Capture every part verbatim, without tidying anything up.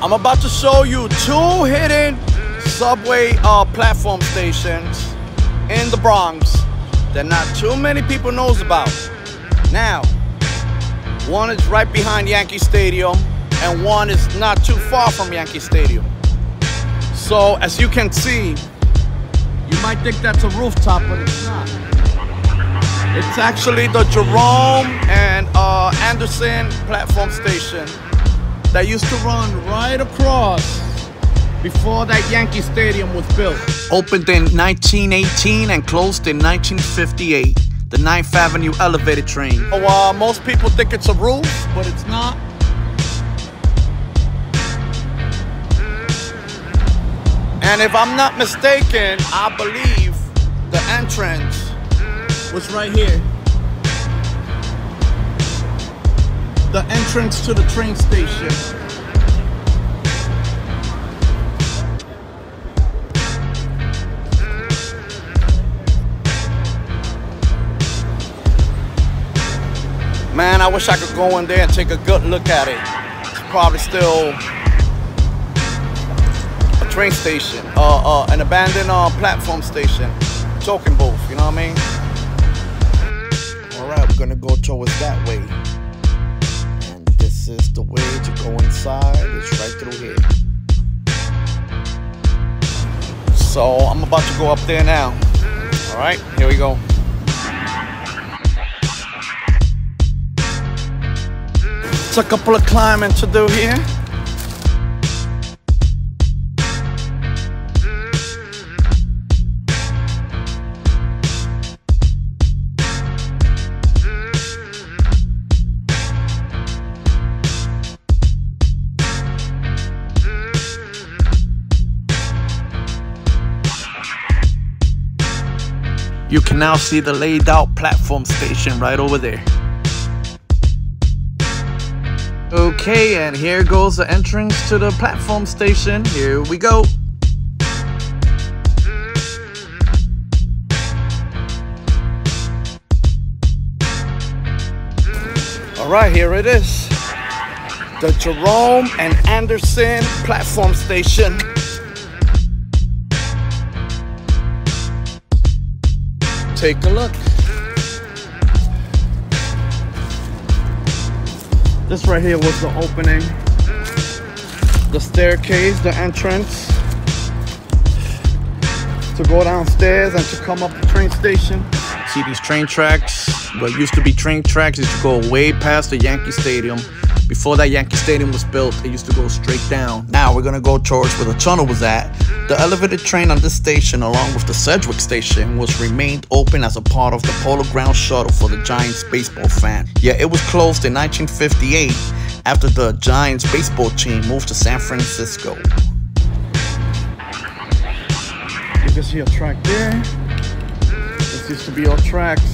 I'm about to show you two hidden subway uh, platform stations in the Bronx that not too many people knows about. Now, one is right behind Yankee Stadium and one is not too far from Yankee Stadium. So as you can see, you might think that's a rooftop, but it's not. It's actually the Jerome and uh, Anderson platform station that used to run right across before that Yankee Stadium was built. Opened in nineteen eighteen and closed in nineteen fifty-eight. The ninth Avenue elevated train. So, uh, most people think it's a roof, but it's not. And if I'm not mistaken, I believe the entrance was right here. The entrance to the train station. Man, I wish I could go in there and take a good look at it. It's probably still a train station, uh, uh, an abandoned uh, platform station, token booth, you know what I mean? All right, we're gonna go towards that way. And this is the way to go inside, it's right through here. So I'm about to go up there now. All right, here we go. It's a couple of climbing to do here. You can now see the laid out platform station right over there. Okay, and here goes the entrance to the platform station. Here we go. All right, here it is. The Jerome and Anderson platform station. Take a look. This right here was the opening, the staircase, the entrance to go downstairs and to come up the train station. See these train tracks? What used to be train tracks used to go way past the Yankee Stadium. Before that Yankee Stadium was built, it used to go straight down. Now we're gonna go towards where the tunnel was at. The elevated train on this station, along with the Sedgwick station, was remained open as a part of the Polo Grounds shuttle for the Giants baseball fan. Yeah, it was closed in nineteen fifty-eight after the Giants baseball team moved to San Francisco. You can see a track there. This used to be our tracks.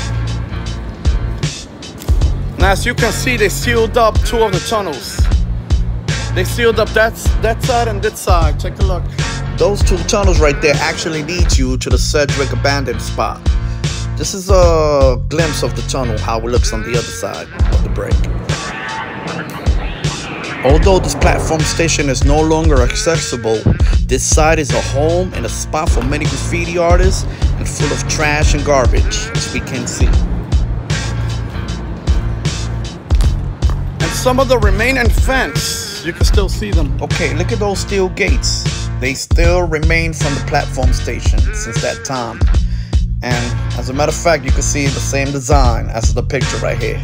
Now, as you can see, they sealed up two of the tunnels. They sealed up that, that side and this side. Take a look. Those two tunnels right there actually lead you to the Sedgwick abandoned spot. This is a glimpse of the tunnel, how it looks on the other side of the break. Although this platform station is no longer accessible, this site is a home and a spot for many graffiti artists and full of trash and garbage, as we can see. And some of the remaining fence, you can still see them. Okay, look at those steel gates. They still remain from the platform station since that time. And as a matter of fact, you can see the same design as the picture right here.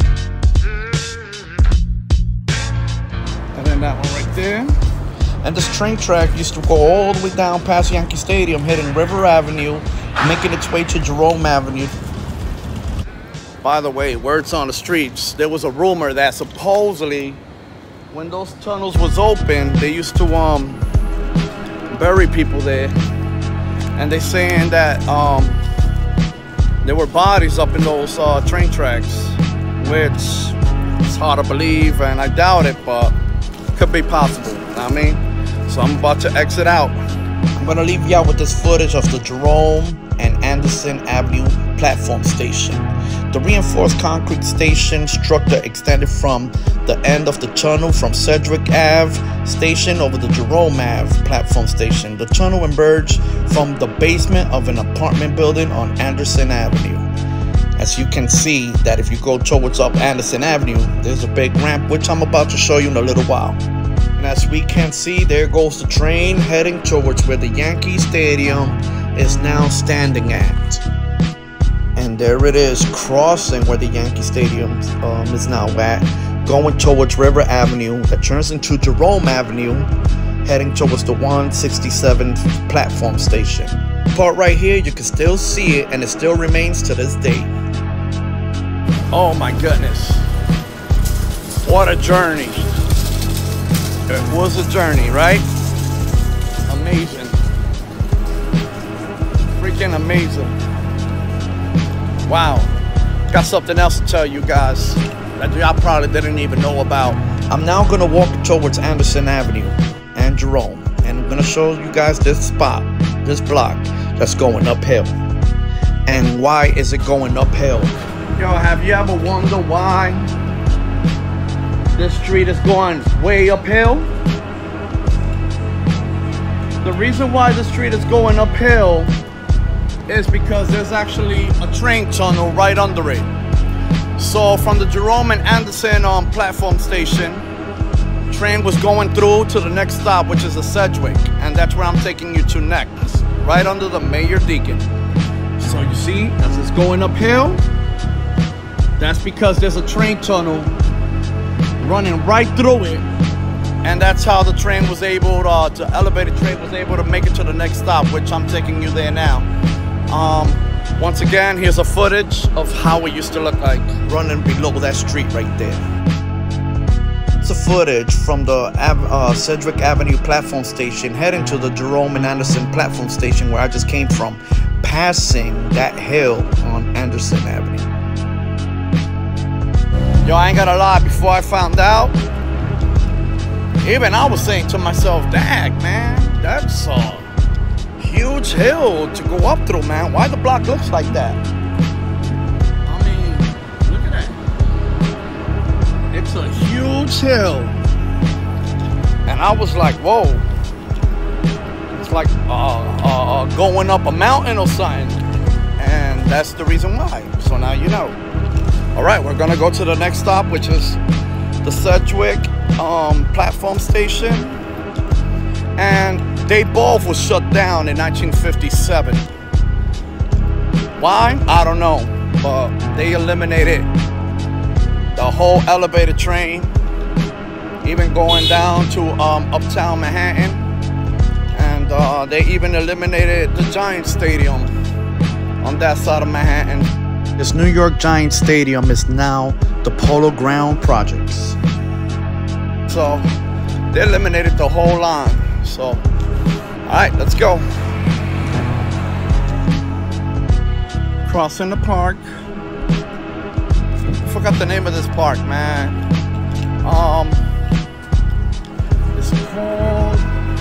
And then that one right there. And this train track used to go all the way down past Yankee Stadium, hitting River Avenue, making its way to Jerome Avenue. By the way, words on the streets, there was a rumor that supposedly when those tunnels was open, they used to um bury people there. And they saying that um there were bodies up in those uh, train tracks, which it's hard to believe, and I doubt it, but it could be possible, you know what I mean? So I'm about to exit out. I'm gonna leave y'all with this footage of the Jerome and Anderson Avenue platform station. The reinforced concrete station structure extended from the end of the tunnel from Sedgwick Avenue station over the Jerome Avenue platform station. The tunnel emerged from the basement of an apartment building on Anderson Avenue. As you can see that if you go towards up Anderson Avenue, there's a big ramp, which I'm about to show you in a little while. And as we can see, there goes the train heading towards where the Yankee Stadium is now standing at. And there it is, crossing where the Yankee Stadium um, is now at, going towards River Avenue, that turns into Jerome Avenue, heading towards the one sixty-seventh platform station. Part right here, you can still see it, and it still remains to this day. Oh my goodness, what a journey. It was a journey, right? Amazing. Freaking amazing. Wow. Got something else to tell you guys that y'all probably didn't even know about. I'm now gonna walk towards Anderson Avenue and Jerome, and I'm gonna show you guys this spot, this block that's going uphill. And why is it going uphill? Yo, have you ever wondered why this street is going way uphill? The reason why the street is going uphill is because there's actually a train tunnel right under it. So from the Jerome and Anderson um, platform station, train was going through to the next stop, which is a Sedgwick, and that's where I'm taking you to next, right under the Mayor Deacon. So you see, as it's going uphill, that's because there's a train tunnel running right through it, and that's how the train was able to, uh, the elevated train was able to make it to the next stop, which I'm taking you there now. Um, once again, here's a footage of how it used to look like running below that street right there. It's a footage from the uh, Sedgwick Avenue platform station heading to the Jerome and Anderson platform station where I just came from, passing that hill on Anderson Avenue. Yo, I ain't gonna lie, before I found out, even I was saying to myself, dang, man, that's a huge hill to go up through, man. Why the block looks like that? I mean, look at that. It's a huge hill. And I was like, whoa. It's like uh, uh, going up a mountain or something. And that's the reason why. So now you know. All right, we're gonna go to the next stop, which is the Sedgwick um, platform station. And they both were shut down in nineteen fifty-seven. Why? I don't know, but they eliminated the whole elevated train, even going down to um, Uptown Manhattan, and uh, they even eliminated the Giants Stadium on that side of Manhattan. This New York Giants Stadium is now the Polo Ground Projects. So they eliminated the whole line. So, all right, let's go. Crossing the park. I forgot the name of this park, man. Um, it's called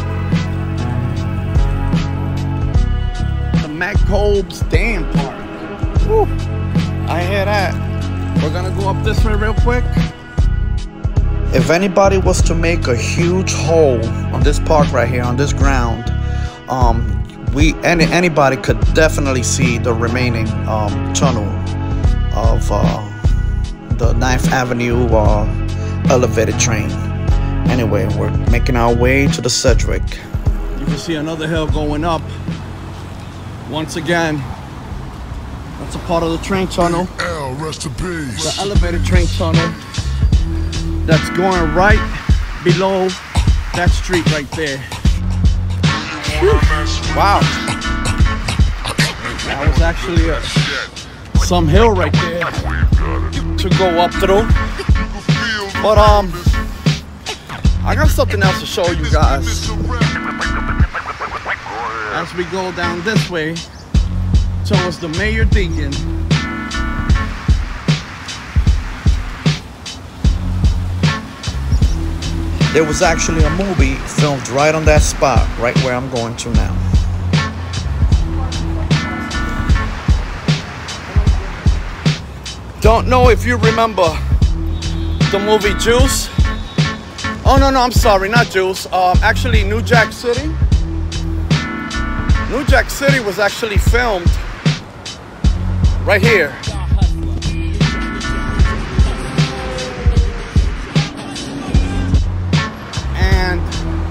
the McCombs Dam Park. Woo. I hear that. We're gonna go up this way real quick. If anybody was to make a huge hole on this park right here, on this ground, um, we any anybody could definitely see the remaining um, tunnel of uh, the ninth Avenue uh, elevated train. Anyway, we're making our way to the Sedgwick. You can see another hill going up. Once again, that's a part of the train tunnel. L, rest in peace. The elevated train tunnel that's going right below that street right there. Whew. Wow. That was actually a, some hill right there to go up through. But um, I got something else to show you guys. As we go down this way towards the Mayor Deacon. There was actually a movie filmed right on that spot, right where I'm going to now. Don't know if you remember the movie Juice. Oh no, no, I'm sorry, not Juice. Um, actually, New Jack City. New Jack City was actually filmed right here. And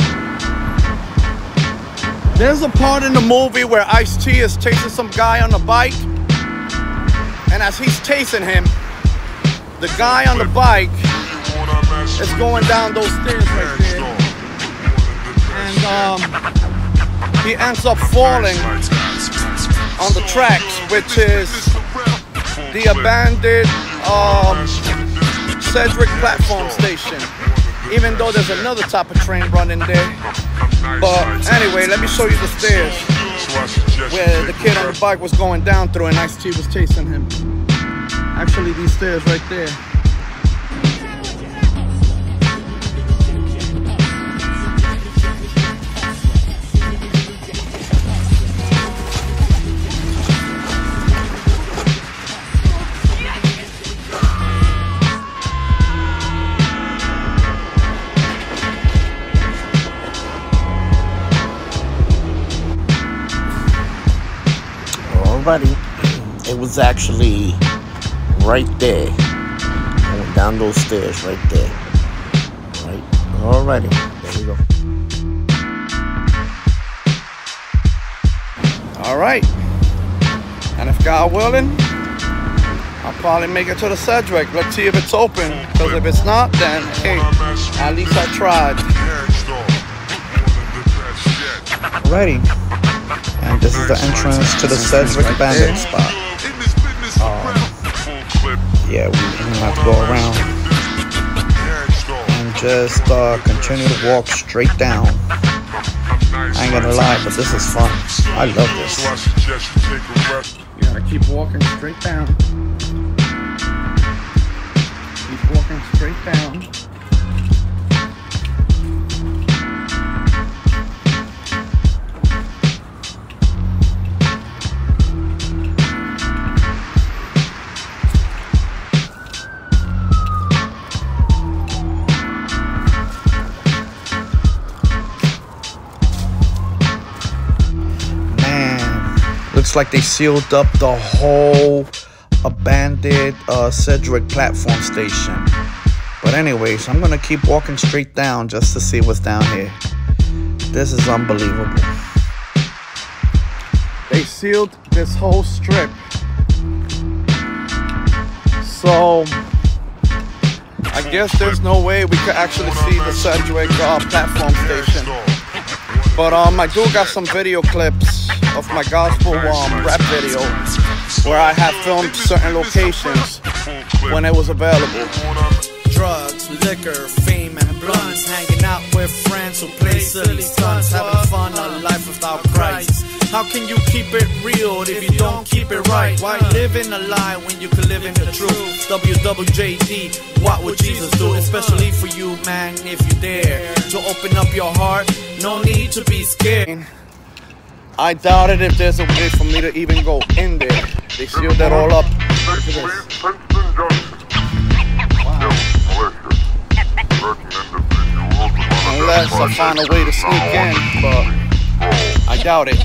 there's a part in the movie where Ice-T is chasing some guy on a bike. And as he's chasing him, the guy on the bike is going down those stairs right there. And um, he ends up falling on the tracks, which is the abandoned um, Sedgwick platform station. Even though there's another type of train running there. But anyway, let me show you the stairs where the kid on the bike was going down through and Ice-T was chasing him. Actually, these stairs right there. Alrighty, it was actually right there. I went down those stairs right there. Right, alrighty, there we go. Alright, and if God willing, I'll probably make it to the Sedgwick. Let's see if it's open, because if it's not, then hey, at least I tried. Alrighty. And this is the entrance to the Sedgwick abandoned spot. Um, yeah, we have to go around and just uh, continue to walk straight down. I ain't gonna lie, but this is fun. I love this. You gotta keep walking straight down. Keep walking straight down. Looks like they sealed up the whole abandoned uh, Sedgwick platform station. But anyways, I'm gonna keep walking straight down just to see what's down here. This is unbelievable. They sealed this whole strip. So I guess there's no way we could actually see the Sedgwick uh, platform station. But um, I do got some video clips of my gospel um, rap video where I have filmed certain locations when it was available. Drugs, liquor, fame, and blunts. Hanging out with friends who play silly stunts. Having fun, a life without Christ. How can you keep it real if you don't keep it right? Why live in a lie when you can live in the truth? W W J D, what would Jesus do? Especially for you, man, if you dare to open up your heart. No need to be scared. I doubt it if there's a way for me to even go in there. They sealed that all up. Look at this. Wow. Unless I find a way to sneak in, but I doubt it.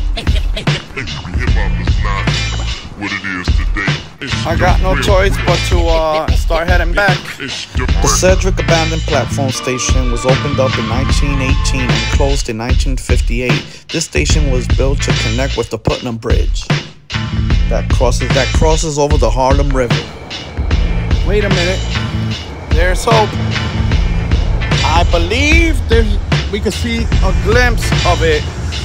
I got no choice but to uh, start heading back. The Sedgwick abandoned platform station was opened up in nineteen eighteen and closed in nineteen fifty-eight. This station was built to connect with the Putnam Bridge that crosses that crosses over the Harlem River. Wait a minute. There's hope. I believe there's, we can see a glimpse of it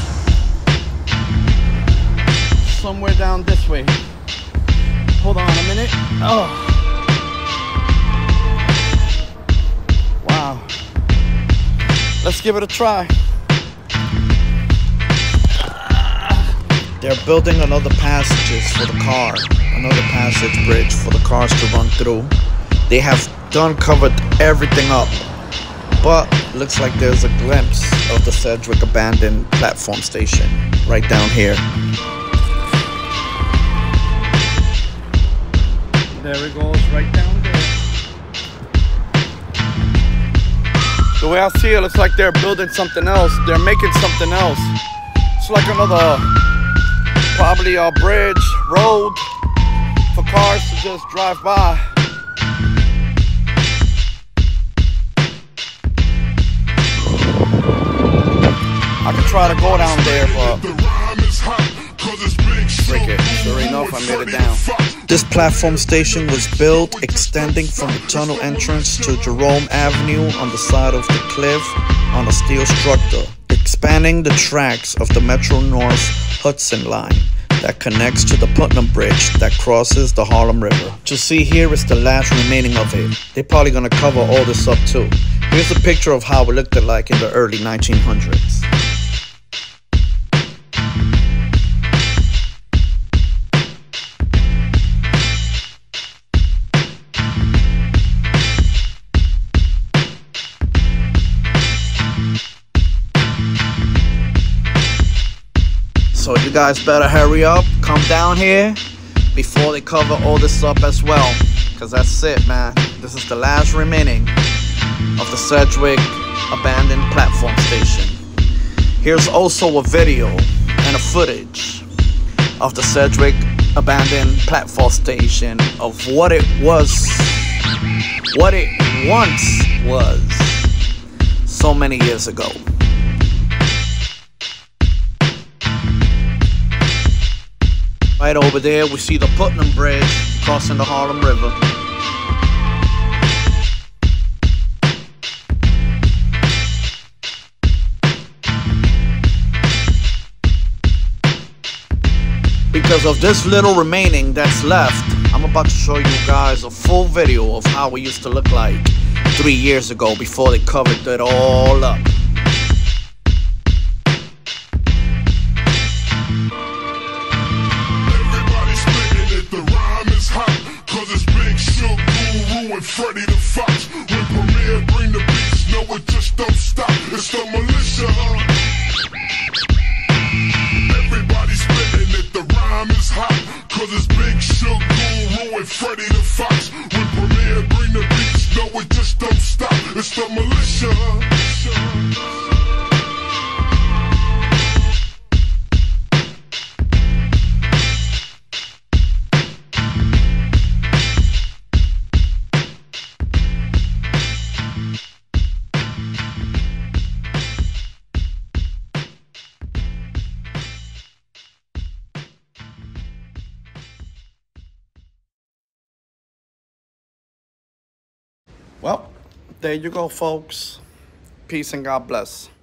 somewhere down this way. Hold on a minute. Oh. Wow. Let's give it a try. They're building another passages for the car, another passage bridge for the cars to run through. They have done covered everything up, but looks like there's a glimpse of the Sedgwick abandoned platform station right down here. There it goes, right down there. The way I see it, looks like they're building something else. They're making something else. It's like another, probably a bridge, road for cars to just drive by. I could try to go down there, but break it. Sure enough, I made it down. This platform station was built extending from the tunnel entrance to Jerome Avenue on the side of the cliff on a steel structure, expanding the tracks of the Metro North Hudson line that connects to the Putnam Bridge that crosses the Harlem River. To see here is the last remaining of it. They're probably gonna cover all this up too. Here's a picture of how it looked like in the early nineteen hundreds. So you guys better hurry up, come down here before they cover all this up as well. Cause that's it, man. This is the last remaining of the Sedgwick abandoned platform station. Here's also a video and a footage of the Sedgwick abandoned platform station of what it was, what it once was so many years ago. Right over there, we see the Putnam Bridge crossing the Harlem River. Because of this little remaining that's left, I'm about to show you guys a full video of how it used to look like three years ago before they covered it all up. Freddy the Fox, when Premier bring the beats, no it just don't stop, it's the militia. Everybody spitting it, the rhyme is hot, cause it's Big Shug Guru and Freddy the Fox. When Premier bring the beats, no it just don't stop, it's the militia. Well, there you go, folks. Peace and God bless.